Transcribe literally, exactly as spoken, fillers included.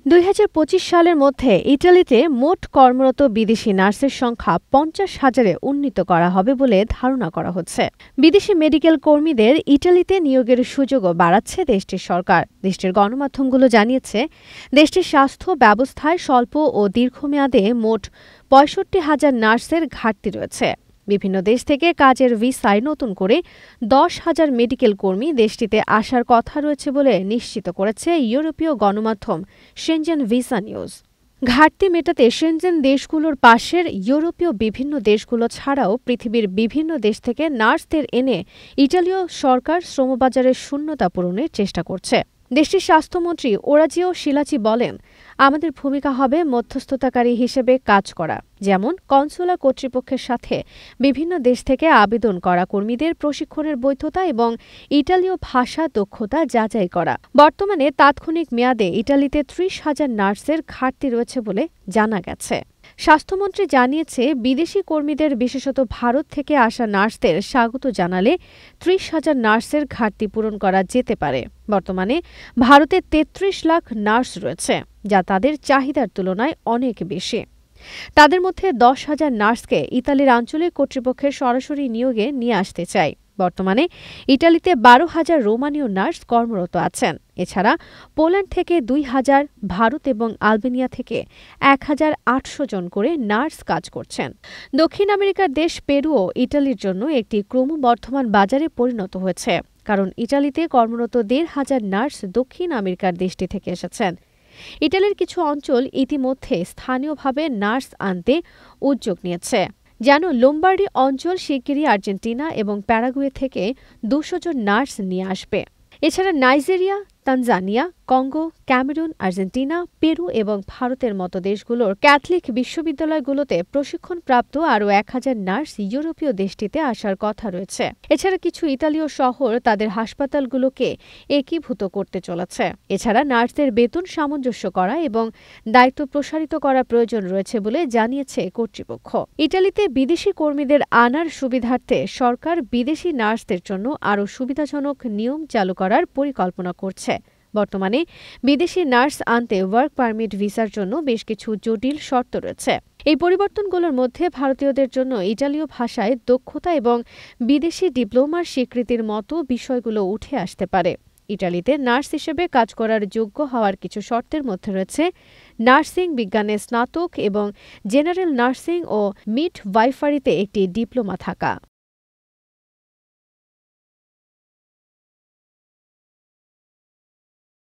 দুই হাজার পঁচিশ সালের মধ্যে ইটালিতে মোট কর্মরত বিদেশি নার্সের সংখ্যা পঞ্চাশ হাজারে উন্নীত করা হবে বলে ধারণা করা হচ্ছে। বিদেশি মেডিকেল কর্মীদের ইটালিতে নিয়োগের সুযোগও বাড়াচ্ছে দেশটির সরকার। দেশটির গণমাধ্যমগুলো জানিয়েছে, দেশটির স্বাস্থ্য ব্যবস্থায় স্বল্প ও দীর্ঘমেয়াদে মোট পঁয়ষট্টি হাজার নার্সের ঘাটতি রয়েছে। বিভিন্ন দেশ থেকে কাজের ভিসায় নতুন করে দশ হাজার মেডিকেল কর্মী দেশটিতে আসার কথা রয়েছে বলে নিশ্চিত করেছে ইউরোপীয় গণমাধ্যম শেনজেন ভিসা নিউজ। ঘাটতি মেটাতে শেনজেন দেশগুলোর পাশের ইউরোপীয় বিভিন্ন দেশগুলো ছাড়াও পৃথিবীর বিভিন্ন দেশ থেকে নার্সদের এনে ইটালীয় সরকার শ্রমবাজারের শূন্যতা পূরণের চেষ্টা করছে। দেশটির স্বাস্থ্যমন্ত্রী ওরাজিও শিলাচি বলেন, আমাদের ভূমিকা হবে মধ্যস্থতাকারী হিসেবে কাজ করা, যেমন কনসুলার কর্তৃপক্ষের সাথে বিভিন্ন দেশ থেকে আবেদন করা কর্মীদের প্রশিক্ষণের বৈধতা এবং ইটালীয় ভাষা দক্ষতা যাচাই করা। বর্তমানে তাৎক্ষণিক মেয়াদে ইটালিতে ত্রিশ হাজার নার্সের ঘাটতি রয়েছে বলে জানা গেছে। স্বাস্থ্যমন্ত্রী জানিয়েছে, বিদেশি কর্মীদের বিশেষত ভারত থেকে আসা নার্সদের স্বাগত জানালে ত্রিশ হাজার নার্সের ঘাটতি পূরণ করা যেতে পারে। বর্তমানে ভারতে তেত্রিশ লাখ নার্স রয়েছে, যা তাদের চাহিদার তুলনায় অনেক বেশি। তাদের মধ্যে দশ হাজার নার্সকে ইতালির আঞ্চলিক কর্তৃপক্ষের সরাসরি নিয়োগে নিয়ে আসতে চায়। বর্তমানে ইটালিতে বারো হাজার রোমানীয় নার্স কর্মরত আছেন। এছাড়া পোল্যান্ড থেকে দুই হাজার, ভারত এবং আলবেনিয়া থেকে এক হাজার আটশো জন করে নার্স কাজ করছেন। দক্ষিণ আমেরিকার দেশ পেরুও ইটালির জন্য একটি ক্রমবর্ধমান বাজারে পরিণত হয়েছে, কারণ ইটালিতে কর্মরত দেড় হাজার নার্স দক্ষিণ আমেরিকার দেশটি থেকে এসেছেন। ইটালির কিছু অঞ্চল ইতিমধ্যে স্থানীয়ভাবে নার্স আনতে উদ্যোগ নিয়েছে, যেন লোম্বার্ডি অঞ্চল শিগগিরই আর্জেন্টিনা এবং প্যারাগুয়ে থেকে দুশো জন নার্স নিয়ে আসবে। এছাড়া Nigeria, Tanzania, Congo, Cameroon, Argentina, Peru এবং ভারতের মতো দেশগুলোর ক্যাথলিক বিশ্ববিদ্যালয়গুলোতে প্রশিক্ষণপ্রাপ্ত আরও এক হাজার নার্স ইউরোপীয় দেশটিতে আসার কথা রয়েছে। এছাড়া কিছু ইতালীয় শহর তাদের হাসপাতালগুলোকে একীভূত করতে চলেছে। এছাড়া নার্সদের বেতন সামঞ্জস্য করা এবং দায়িত্ব প্রসারিত করা প্রয়োজন রয়েছে বলে জানিয়েছে কর্তৃপক্ষ। ইটালিতে বিদেশি কর্মীদের আনার সুবিধার্থে সরকার বিদেশি নার্সদের জন্য আরও সুবিধাজনক নিয়ম চালু করার পরিকল্পনা করছে। বর্তমানে বিদেশি নার্স আনতে ওয়ার্ক পারমিট ভিসার জন্য বেশ কিছু জটিল শর্ত রয়েছে। এই পরিবর্তনগুলোর মধ্যে ভারতীয়দের জন্য ইটালীয় ভাষায় দক্ষতা এবং বিদেশি ডিপ্লোমার স্বীকৃতির মতো বিষয়গুলো উঠে আসতে পারে। ইটালিতে নার্স হিসেবে কাজ করার যোগ্য হওয়ার কিছু শর্তের মধ্যে রয়েছে নার্সিং বিজ্ঞানে স্নাতক এবং জেনারেল নার্সিং ও মিডওয়াইফারিতে একটি ডিপ্লোমা থাকা।